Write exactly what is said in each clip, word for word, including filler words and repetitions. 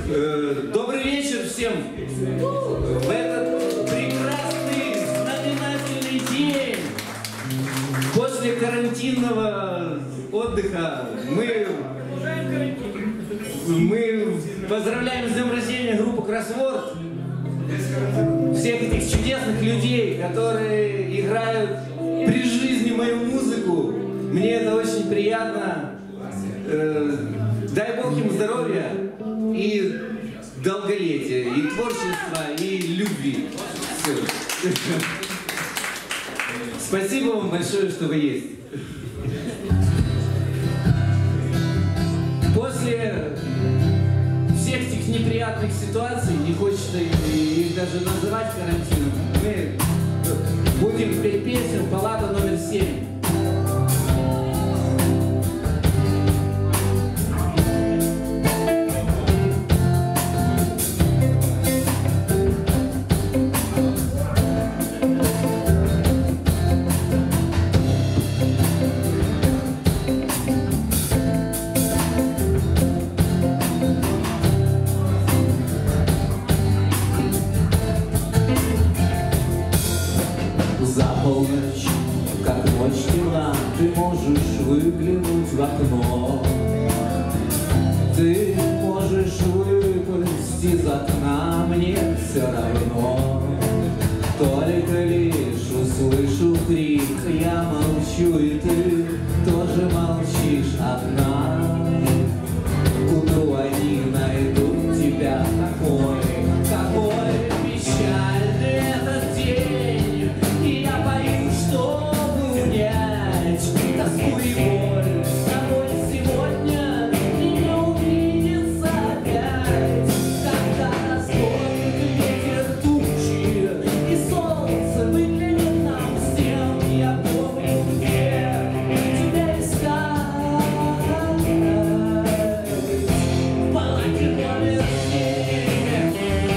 Добрый вечер всем! В этот прекрасный, знаменательный день после карантинного отдыха мы, мы поздравляем с днем рождения группу Кроссворд, всех этих чудесных людей, которые играют при жизни мою музыку. Мне это очень приятно. Дай Бог им здоровья и долголетия, и творчества, и любви. Все. Спасибо вам большое, что вы есть. После всех этих неприятных ситуаций, не хочется их даже называть карантином, мы будем петь песню «Палата номер семь». Ты можешь выглянуть в окно, ты можешь выпасть из окна, мне все равно. Только лишь услышу крик, я молчу, и ты тоже молчишь одна. К утру они найдут тебя такой, какой печальный этот день, и я боюсь, что тоску и боль с тобой сегодня не увидится опять, когда расколет ветер тучи и солнце выглянет нам всем. Я помню, где тебя искать в палате номер семь.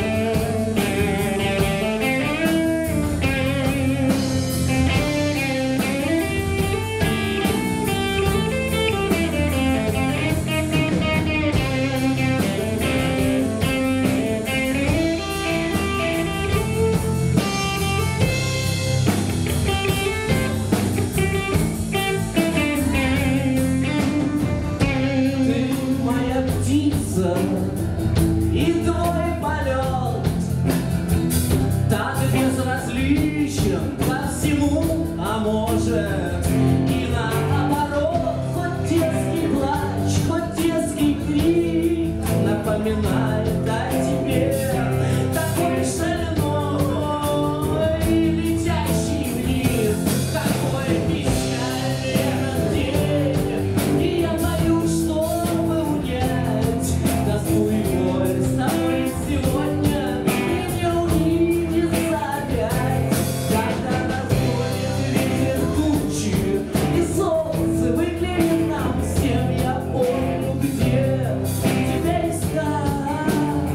И твой полет так безразличен ко всему, а может и наоборот. Хоть детский плач, хоть детский крик напоминает о тебе, такой шальной и летящий вниз, какой печальный этот день, и я боюсь, чтобы унять тоску и боль с тобой сегодня и не увидится опять, когда разгонит ветер тучи и солнце выглянет нам всем. Я помню, где тебя искать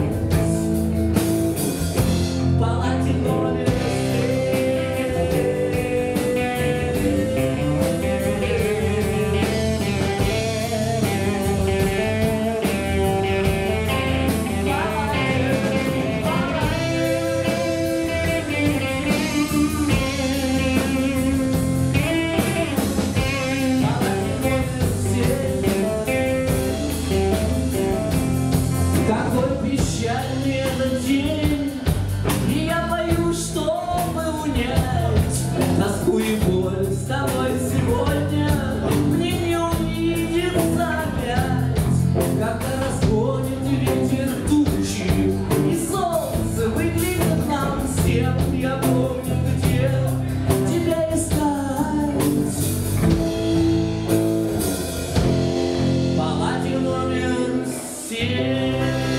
в палате номер тоску и боль с тобой сегодня мне не увидится опять, когда разгонит ветер тучи и солнце выглянет нам всем. Я помню, где тебя искать в палате номер семь.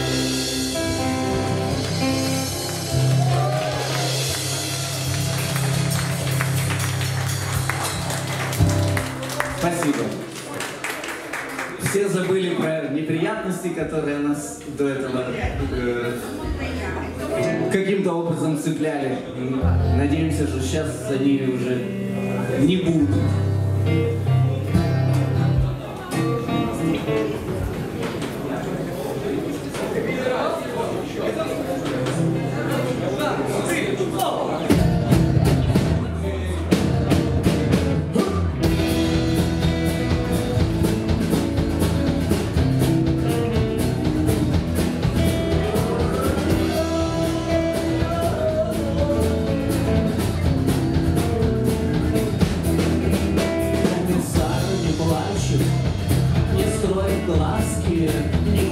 Спасибо. Все забыли про неприятности, которые нас до этого э, каким-то образом цепляли. Надеемся, что сейчас они уже не будут. Thank you.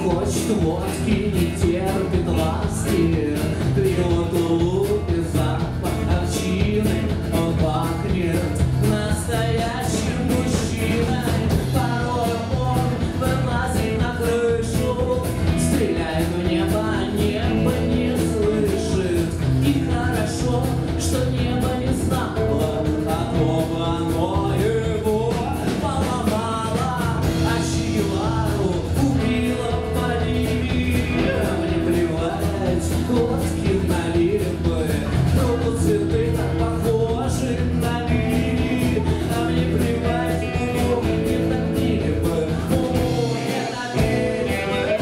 хочет водки, не терпит ласки. Пьет улупи, запах овчины, он пахнет настоящим мужчиной. Порой он вылазит на крышу, стреляет в небо, небо не слышит. И хорошо, что небо не знало, а то бы оно его поломало. А Че Гевару убило в Боливии. Мне плевать, водки налили бы, но тут цветы так похожи на лилии. А мне плевать, ну, не топили бы, ну, не топили бы.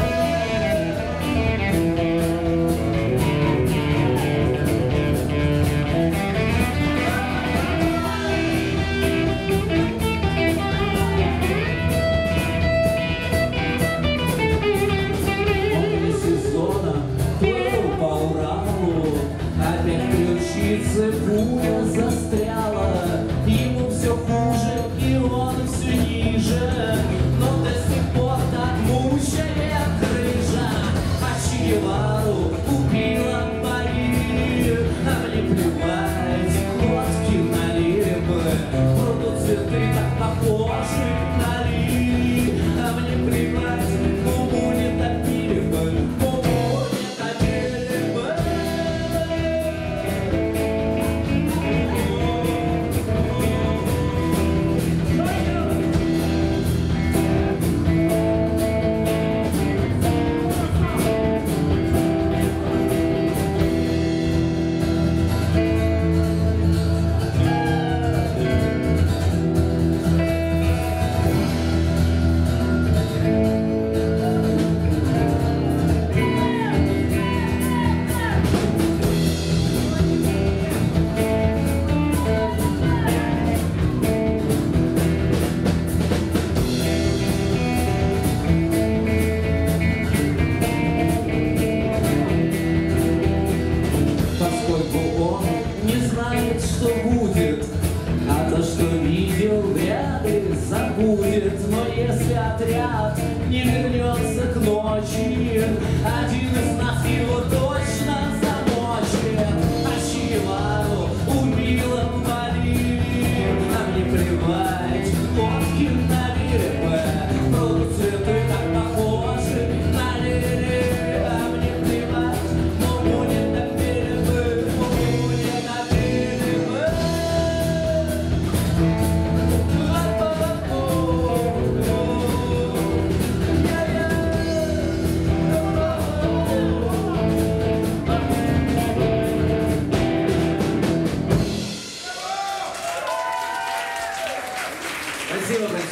Около сезона плыл по Уралу, опять ключицы пуля застряла. Ему все хуже, и он все ниже, но до сих пор так мучает крыша. А Че Гевару убила в Боливии. А мне плевать, водки налили бы, будут цветы так похожи на лилии. А мне плевать, губу не топили бы, губу не топили бы. Поскольку он не знает, что будет, а то, что видел, вряд ли забудет. Но если отряд не вернется к ночи, один из нас его точно замочит. А Че Гевару убила в Боливии. А мне плевать, водки налили бы, будут цветы так похожи на лилии. А мне плевать, губу не топили бы, губу не топили бы. Спасибо большое.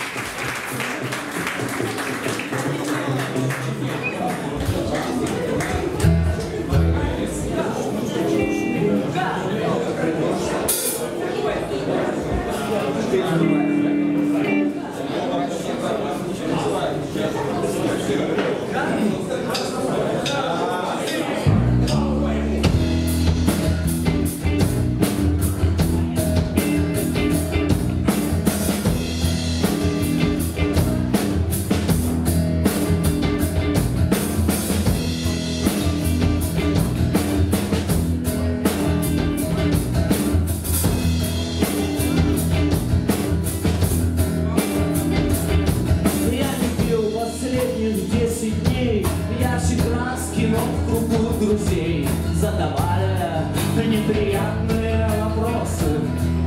Я не пил последних десять дней, ярче краски, но в кругу друзей задавали неприятные вопросы.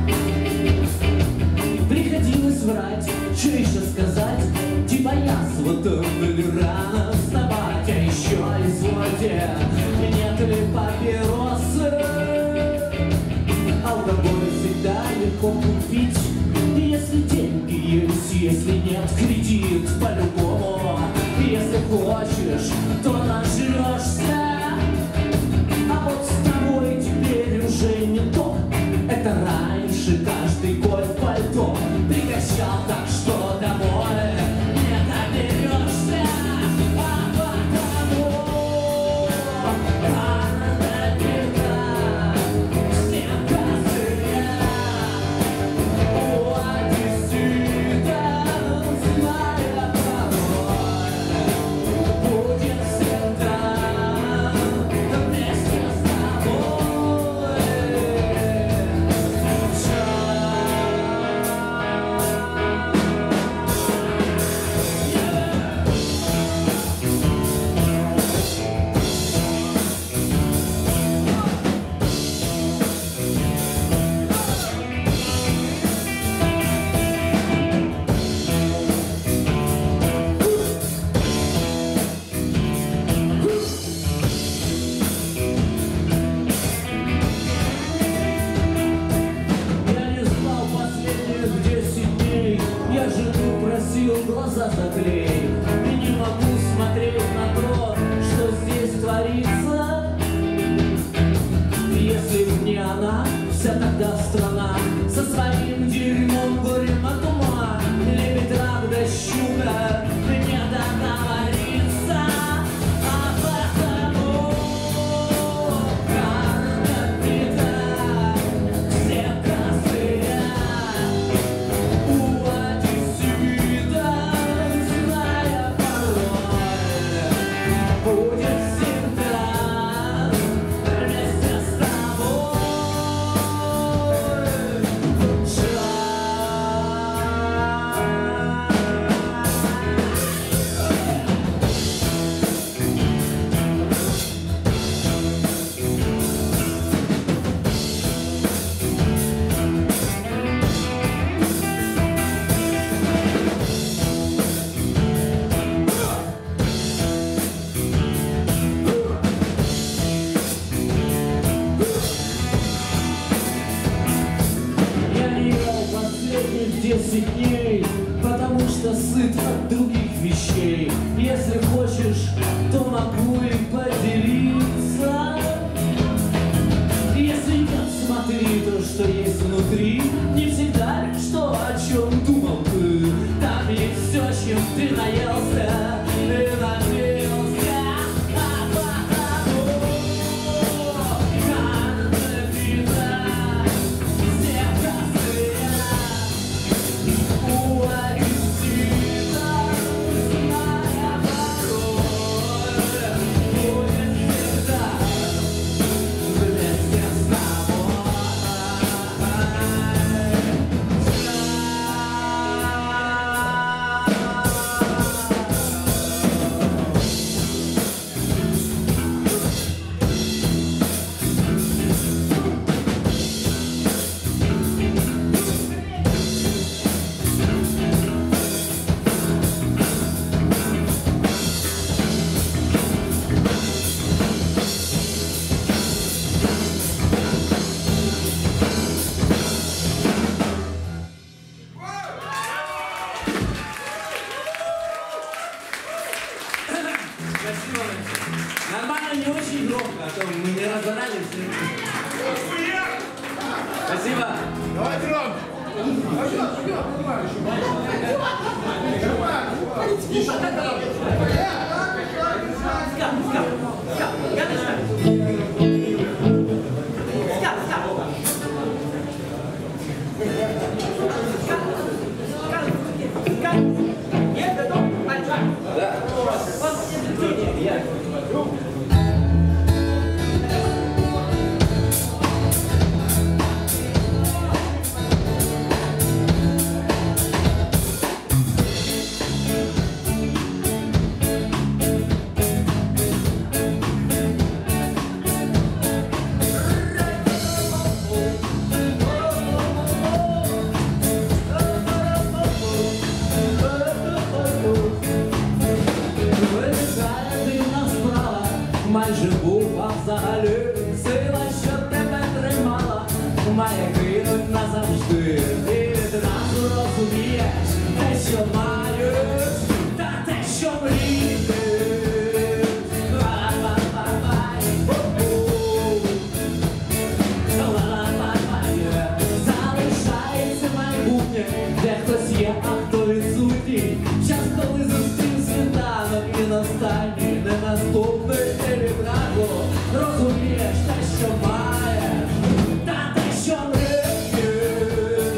Приходилось врать, что еще сказать, типа я с вот или рано вставать. А еще извольте, нет ли папиросы? Алкоголь всегда легко купить, если деньги есть, если нет, кредит по-любому. Если хочешь, то нажрешься. А вот с тобой теперь уже не то. Это раньше каждый год пальто пригощал, так что домой не доберешься. А потому рано до беда всем козыря. У одесситов злая порой. будет всегда вместе с тобой. десять дней, потому что сыт от других вещей. Если хочешь, то могу и поделиться. Если нет, смотри то, что есть внутри. Не всегда лишь то, о чем думал ты. Там есть все, чем ты наелся и надеялся. Нормально, не очень громко, а то мы не разорались. Спасибо. Давайте, Ром. Майже був, а взагалі сила, що тебе тримала, має кинуть назавжди. Ти відразу розумієш те, що маєш, та те, що мрієш. Залишається майбутнє, де хтось є, а хто відсутній. Час, коли зустрів світанок і останній, не наступний. Розумієш те, що маєш, та те, що мрієш.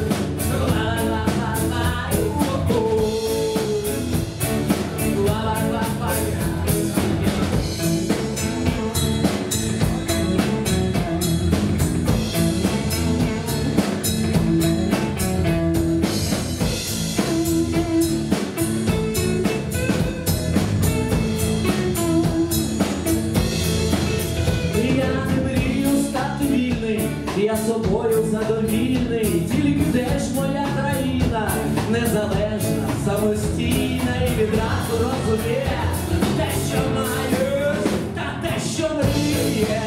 Я собою задовільний, тільки де ж моя країна, незалежна, самостійна і відразу розумієш те, що маєш, та те, що мрієш.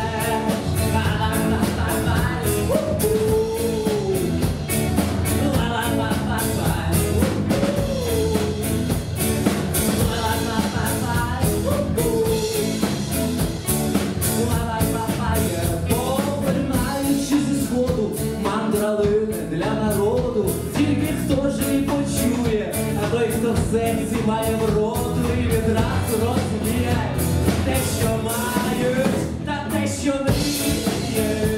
Для народу, тільки хто ж її почує, а той, хто в серці має вроду і відразу розуміє те, що маєш, та те, що мрієш.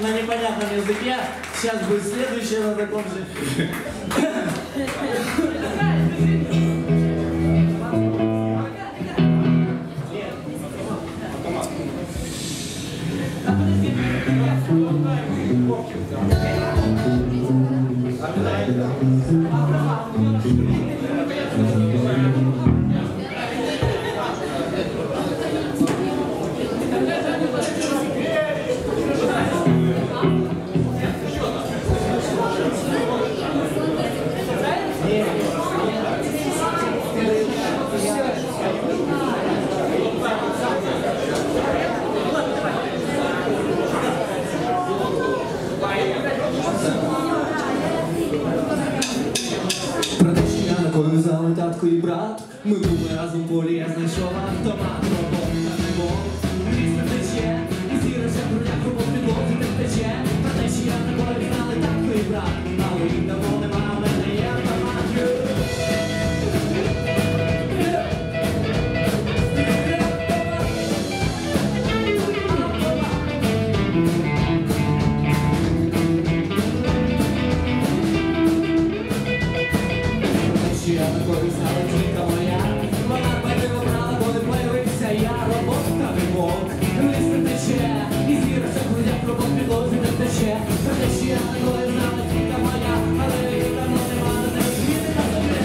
на непонятном языке. Сейчас будет следующее на таком же. Взяли татко і брат, ми були разом в полі, я знайшов автомат, робота не мов. Місто тече, і зірився в грудях, робот підлозі не втече. Про те, що я не полі, знали татко і брат, але їх давно нема, в мене є автомат. Я такою знала тільки моя, вона мене обрала, бо не появився я, робота не мог. Лист не тече, і зірився в грудях, робот підлозі не втече. Про те, що я такою знала тільки моя, але її давно нема, не розуміти на земля.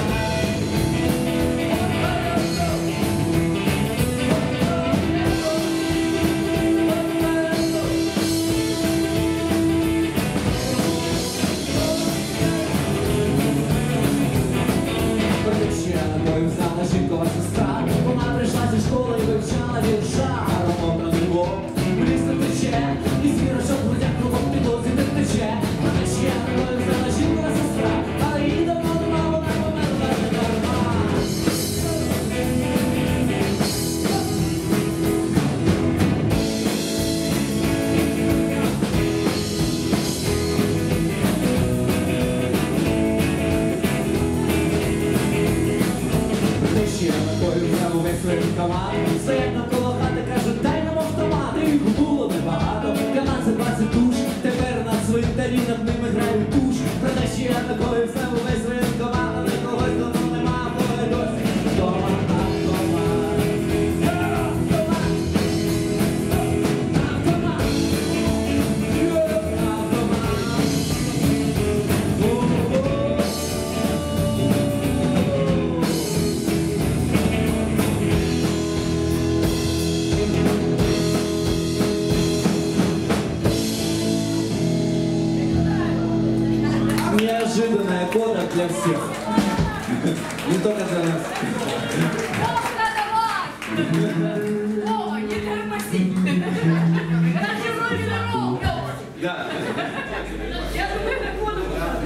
Знала жінкова сестра, вона прийшла зі школи і вивчала вірша. Робота не мов, ліс не тече, і зірошок в грудях, робот підлозі не втече. Вона ще такою знала жінкова сестра, але її давно нема, вона померла не дарма. Я такою взяв увесь своїм командом. Стоять навколо хати, кажуть, дай нам автомати. Їх було небагато, дванадцять-двадцять душ. Тепер на цвинтарі над ними грають туш. Про те, що я такою взяв увесь своїм командом. І когось давно нема, бо я досі вдома автомат. Автомат! Автомат! Неожиданная кода для всех. Не только для нас. О, не тормози! Разжевай дорогу! Да. Я думаю, на коду.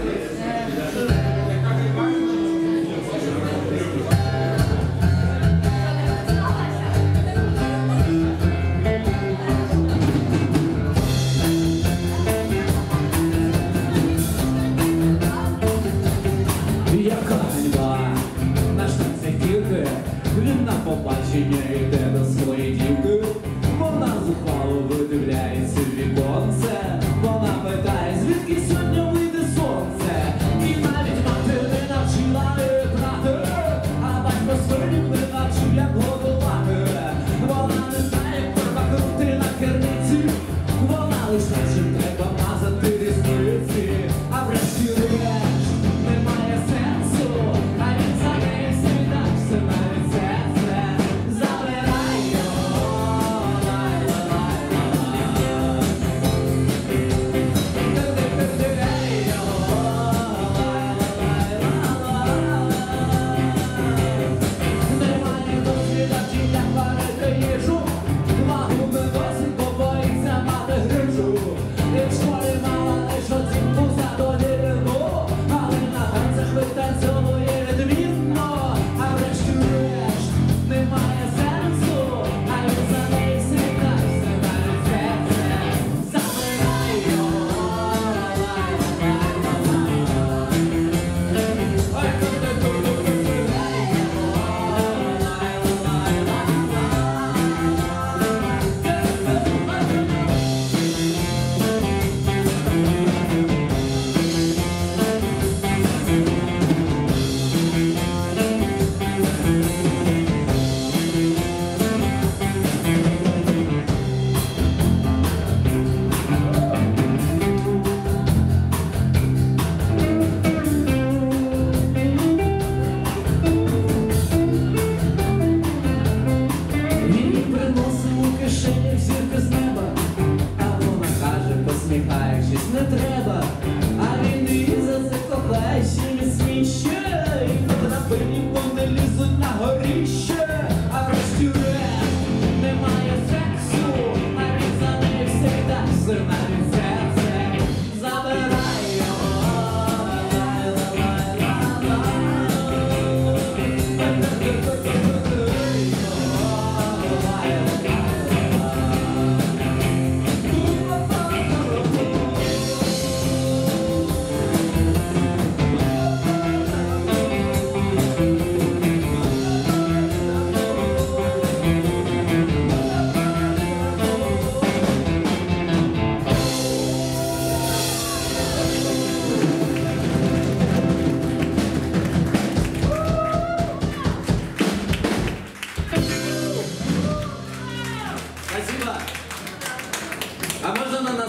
Яка ганьба, наш танці тільки, він на побачення йде до своєї дівки. Вона зухвало видивляється в віконце, вона питає, звідки сьогодні вийде сонце. І навіть мати не навчила грати, а батько свинів не навчив, як годувати. Вона не знає, як треба крути на керниці, вона лиш знає, чим треба мазати різниці. А врешті-решт немає сенсу, а він за нею світав все навіть серце. Забирай його, лай-лай-лай-лай. Ти-ти-ти-ти-ей його, лай-лай-лай-лай. Немає ніхто світав, чим як варити їжу. Маму не досить, бо боїться мати грижу. І в школі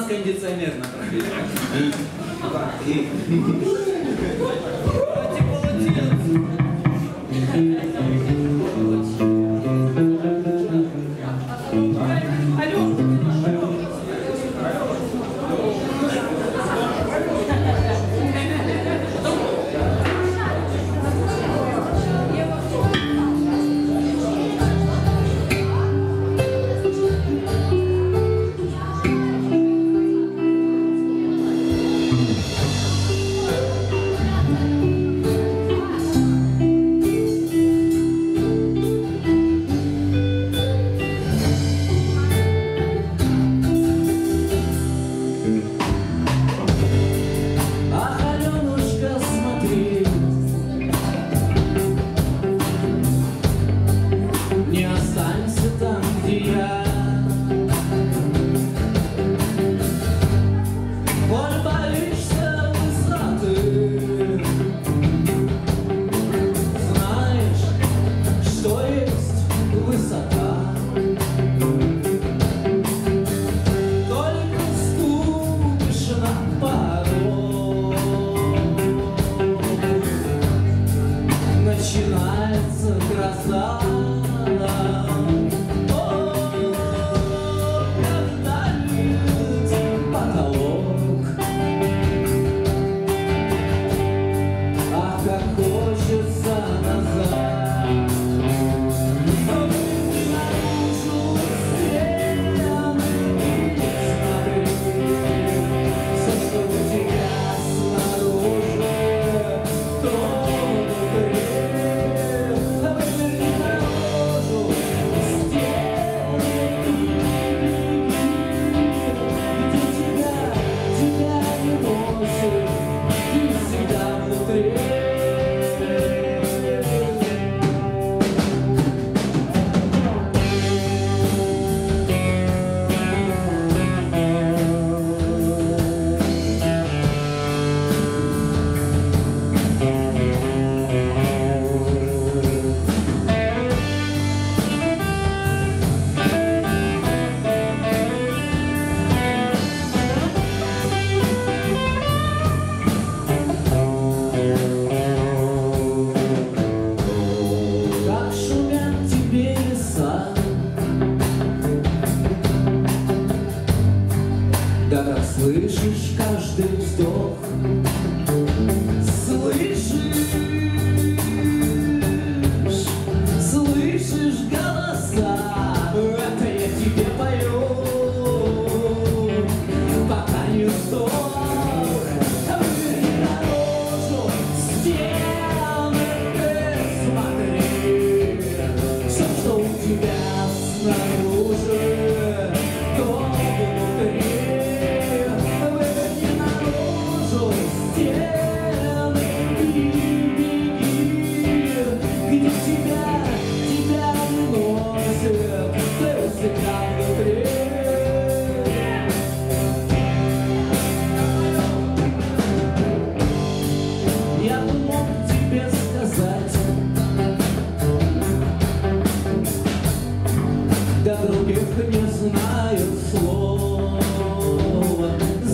кондиционер направили. Давайте полотенце. Слышишь каждый вздох, слышишь, слышишь голоса, это я тебе пою, пока не сдох. Выйди наружу, стены, ты смотри, все, что у тебя снаружи, то внутри. Я бы мог тебе сказать, да других не знаю слова.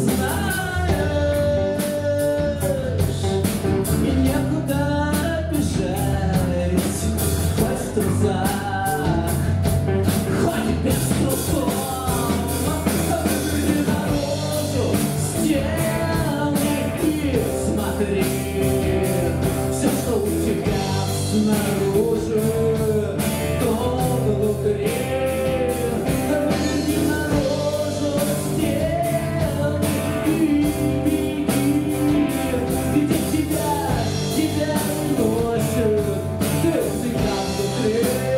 Знаешь, и некуда бежать, хоть в трусах, хоть без трусов. Выйди наружу, стены и смотри, все, что у тебя снаружи, то внутри. Выйди наружу, стены и беги, где тебя, тебя носят, ты всегда внутри.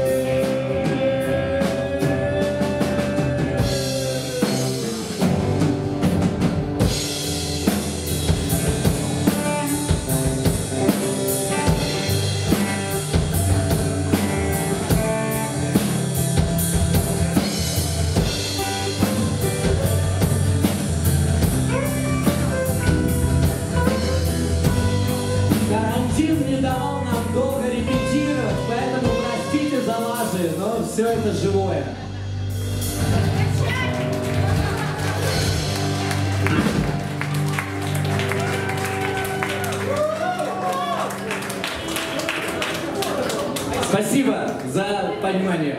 Карантин не давал нам долго репетировать, поэтому простите за лажи, но все это живое. Спасибо за понимание.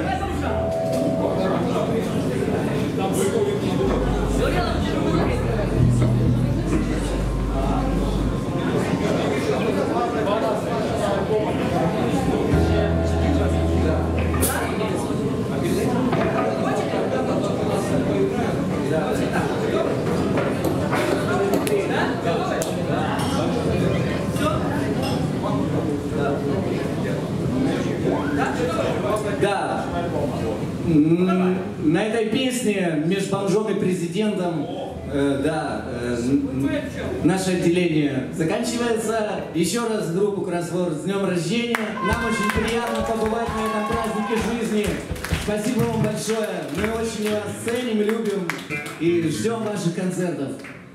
Да. На этой песне между бомжом и президентом, э, да, э, наше отделение заканчивается. Еще раз группу Кроссворд с днем рождения. Нам очень приятно побывать на этом празднике жизни. Спасибо вам большое. Мы очень вас ценим, любим и ждем ваших концертов.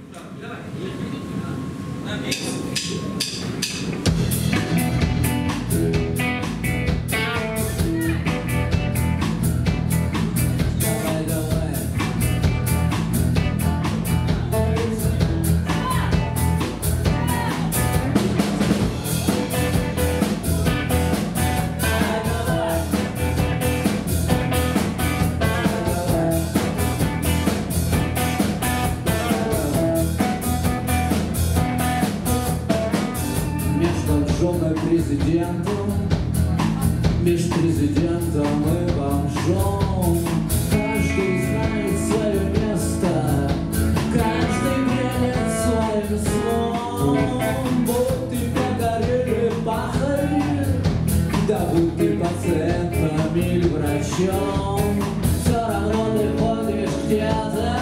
Президентом, между президентом и бомжом. Каждый знает свое место, каждый грянет своим сном. Будь ты погорелый пахарь, да будь ты пациентом или врачом, все равно ты ходишь где-то.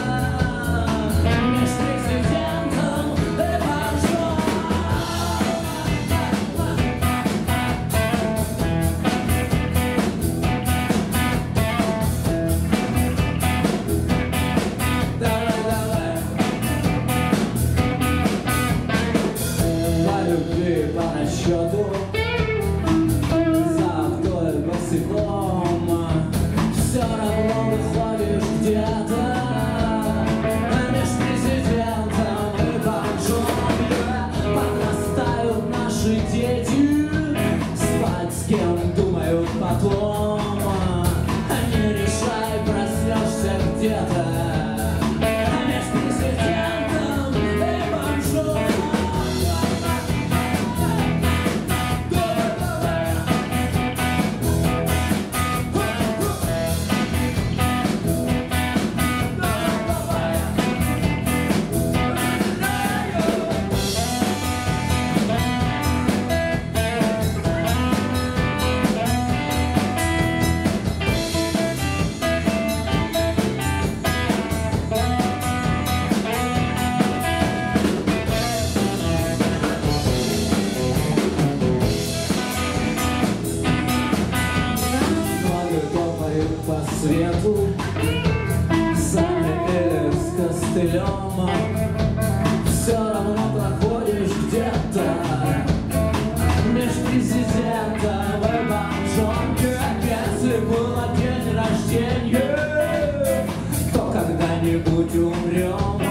Все равно выходишь где-то между президентом и бомжом. Подрастают наши дети, спать с кем думают потом. Не решай, проснешься где-то между президентом и бомжом. По свету сами или с костылем, все равно проходишь где-то между президентом и бомжом. Если было день рождения, то когда-нибудь умрем.